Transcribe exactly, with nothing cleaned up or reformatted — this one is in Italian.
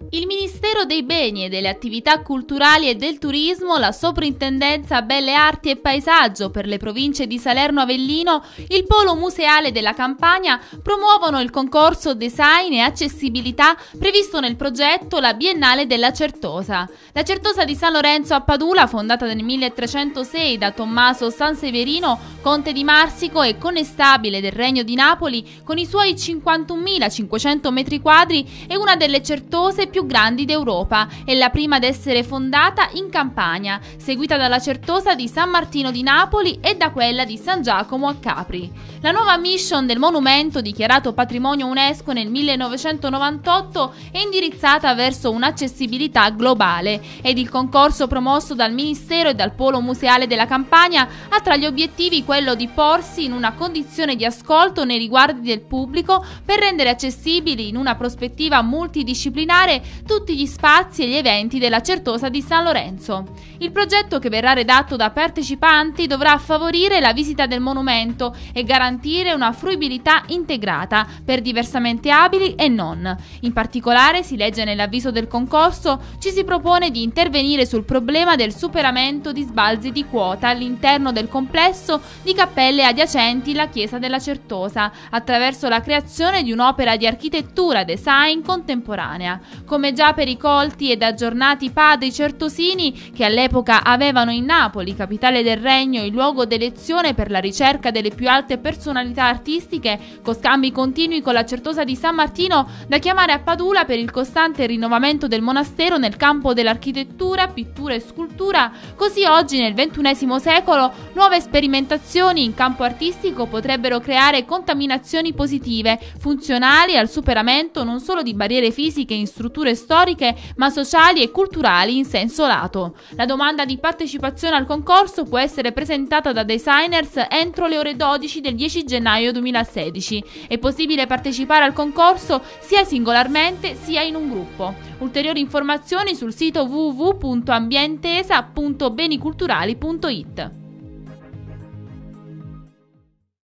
Il Ministero dei Beni e delle Attività Culturali e del Turismo, la Soprintendenza Belle Arti e Paesaggio per le province di Salerno Avellino, il Polo Museale della Campania promuovono il concorso Design e Accessibilità previsto nel progetto La Biennale della Certosa. La Certosa di San Lorenzo a Padula, fondata nel milletrecentosei da Tommaso Sanseverino, conte di Marsico e connestabile del Regno di Napoli, con i suoi cinquantunomilacinquecento metri quadri, è una delle certose più grandi d'Europa e la prima ad essere fondata in Campania, seguita dalla Certosa di San Martino di Napoli e da quella di San Giacomo a Capri. La nuova mission del monumento, dichiarato patrimonio UNESCO nel millenovecentonovantotto, è indirizzata verso un'accessibilità globale ed il concorso promosso dal Ministero e dal Polo Museale della Campania ha tra gli obiettivi quello di porsi in una condizione di ascolto nei riguardi del pubblico per rendere accessibili in una prospettiva multidisciplinare tutti gli spazi e gli eventi della Certosa di San Lorenzo. Il progetto, che verrà redatto da partecipanti, dovrà favorire la visita del monumento e garantire una fruibilità integrata per diversamente abili e non. In particolare, si legge nell'avviso del concorso, ci si propone di intervenire sul problema del superamento di sbalzi di quota all'interno del complesso di cappelle adiacenti la chiesa della Certosa, attraverso la creazione di un'opera di architettura design contemporanea. Come già per i colti ed aggiornati padri certosini, che all'epoca avevano in Napoli, capitale del regno, il luogo d'elezione per la ricerca delle più alte personalità artistiche, con scambi continui con la Certosa di San Martino, da chiamare a Padula per il costante rinnovamento del monastero nel campo dell'architettura, pittura e scultura, così oggi nel ventunesimo secolo nuove sperimentazioni in campo artistico potrebbero creare contaminazioni positive, funzionali al superamento non solo di barriere fisiche in strutture storiche, ma sociali e culturali in senso lato. La domanda di partecipazione al concorso può essere presentata da designers entro le ore dodici del dieci gennaio duemilasedici. È possibile partecipare al concorso sia singolarmente sia in un gruppo. Ulteriori informazioni sul sito w w w punto ambientesa punto beniculturali punto it.